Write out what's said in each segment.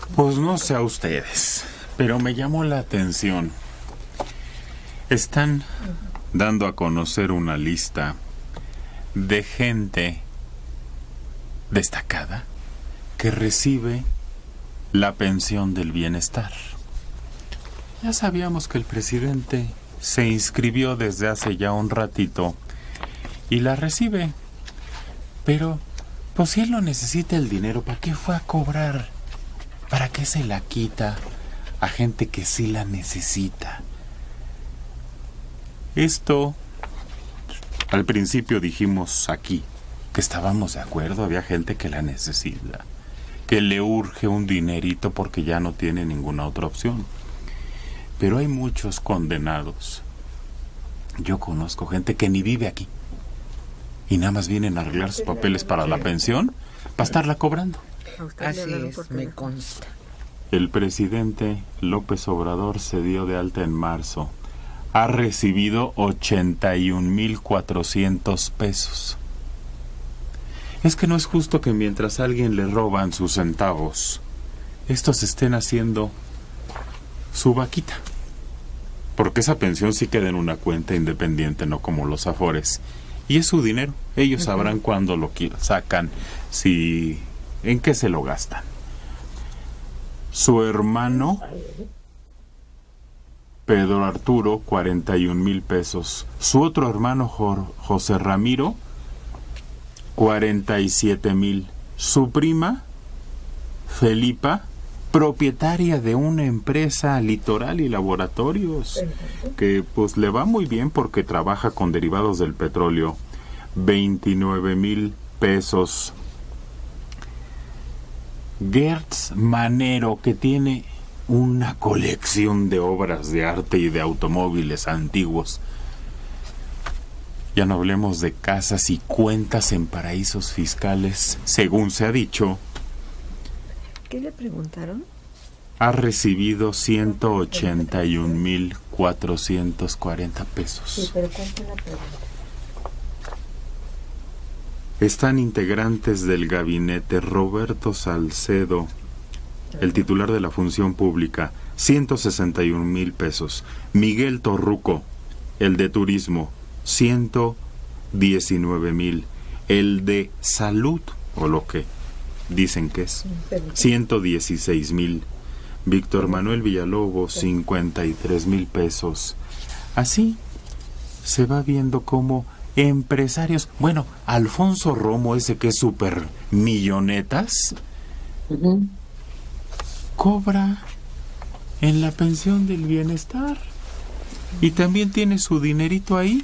Pues no sé a ustedes, pero me llamó la atención. Están dando a conocer una lista de gente destacada que recibe la pensión del bienestar. Ya sabíamos que el presidente se inscribió desde hace ya un ratito y la recibe. Pero, pues si él no necesita el dinero, ¿para qué fue a cobrar? ¿Para qué se la quita a gente que sí la necesita? Esto, al principio dijimos aquí que estábamos de acuerdo, había gente que la necesita, que le urge un dinerito porque ya no tiene ninguna otra opción. Pero hay muchos condenados. Yo conozco gente que ni vive aquí y nada más vienen a arreglar sus papeles para la pensión, para estarla cobrando. Así es, me consta. El presidente López Obrador se dio de alta en marzo. Ha recibido 81,400 pesos. Es que no es justo que mientras a alguien le roban sus centavos, estos estén haciendo su vaquita. Porque esa pensión sí queda en una cuenta independiente, no como los afores. Y es su dinero. Ellos sabrán cuándo lo sacan, en qué se lo gastan. Su hermano Pedro Arturo, 41,000 pesos. Su otro hermano José Ramiro, 47,000. Su prima Felipa, propietaria de una empresa Litoral y Laboratorios, que pues le va muy bien porque trabaja con derivados del petróleo, 29,000 pesos. Gertz Manero, que tiene una colección de obras de arte y de automóviles antiguos. Ya no hablemos de casas y cuentas en paraísos fiscales, según se ha dicho. ¿Qué le preguntaron? Ha recibido 181,440 pesos. Sí, pero ¿cuál fue la pregunta? Están integrantes del gabinete Roberto Salcedo, el titular de la función pública, 161,000 pesos. Miguel Torruco, el de turismo, 119,000. El de salud, o lo que dicen que es, 116,000. Víctor Manuel Villalobos, 53,000 pesos. Así se va viendo cómo empresarios, bueno, Alfonso Romo, ese que es súper millonetas, cobra en la pensión del bienestar y también tiene su dinerito ahí.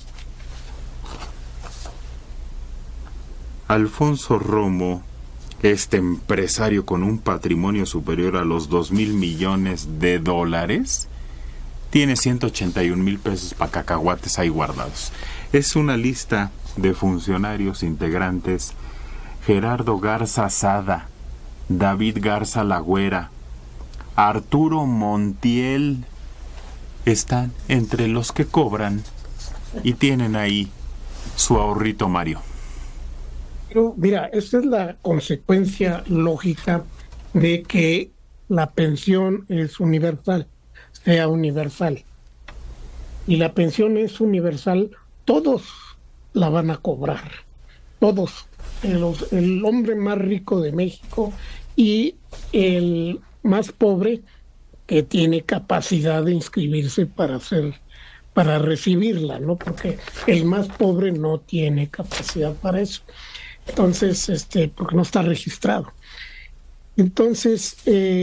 Alfonso Romo, este empresario con un patrimonio superior a los 2,000 millones de dólares, tiene 181,000 pesos para cacahuates ahí guardados. Es una lista de funcionarios integrantes: Gerardo Garza Sada, David Garza Lagüera, Arturo Montiel, están entre los que cobran y tienen ahí su ahorrito Mario. Pero mira, esta es la consecuencia lógica de que la pensión es universal, sea universal. Y la pensión es universal, todos la van a cobrar, todos. El hombre más rico de México y el más pobre que tiene capacidad de inscribirse para recibirla, ¿no? Porque el más pobre no tiene capacidad para eso. Entonces, porque no está registrado. Entonces,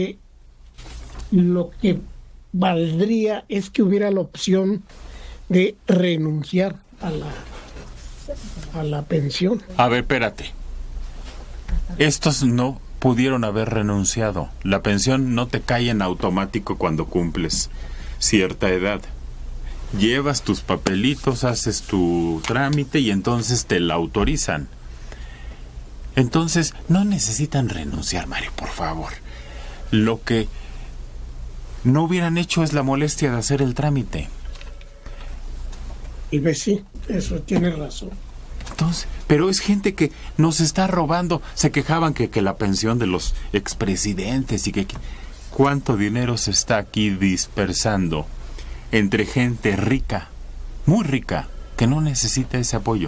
lo que valdría es que hubiera la opción de renunciar a la pensión. A ver, espérate. Estos no pudieron haber renunciado. La pensión no te cae en automático cuando cumples cierta edad. Llevas tus papelitos, haces tu trámite y entonces te la autorizan. Entonces, no necesitan renunciar, Mario, por favor. Lo que no hubieran hecho es la molestia de hacer el trámite. Y ves, sí, eso tiene razón. Entonces, pero es gente que nos está robando. Se quejaban que la pensión de los expresidentes y que ¿Cuánto dinero se está aquí dispersando entre gente rica, muy rica, que no necesita ese apoyo?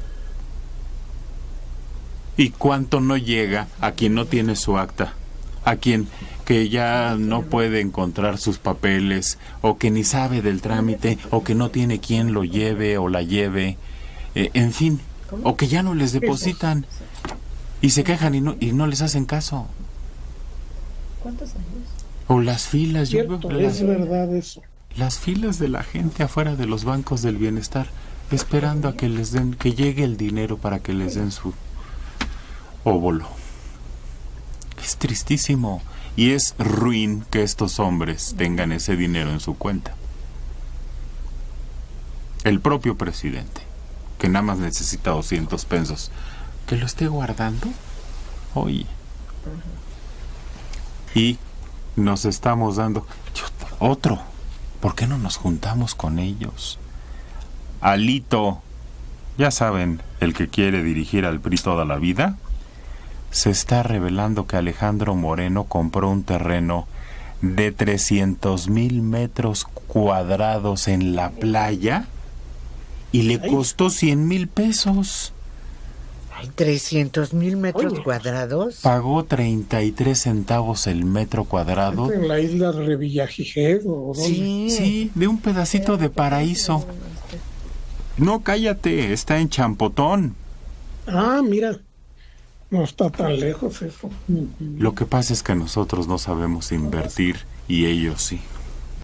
¿Y cuánto no llega a quien no tiene su acta? A quien que ya no puede encontrar sus papeles, o que ni sabe del trámite, o que no tiene quien lo lleve o la lleve, en fin, o que ya no les depositan y se quejan y no les hacen caso. ¿Cuántos años? O las filas, Cierto, es verdad eso. Las filas de la gente afuera de los bancos del bienestar, esperando a que les den, que llegue el dinero para que les den su óvulo. Es tristísimo y es ruin que estos hombres tengan ese dinero en su cuenta. El propio presidente, que nada más necesita 200 pesos, que lo esté guardando. Oye. Y nos estamos dando otro. ¿Por qué no nos juntamos con ellos? Alito, ya saben, el que quiere dirigir al PRI toda la vida, se está revelando que Alejandro Moreno compró un terreno de 300,000 metros cuadrados en la playa y le costó 100,000 pesos. Ay, 300,000 metros cuadrados. Pagó 33 centavos el metro cuadrado. ¿En la isla de Revillagigedo? ¿O dónde? Sí, de un pedacito de paraíso. No, cállate, está en Champotón. Ah, mira, no está tan lejos eso. Lo que pasa es que nosotros no sabemos invertir y ellos sí.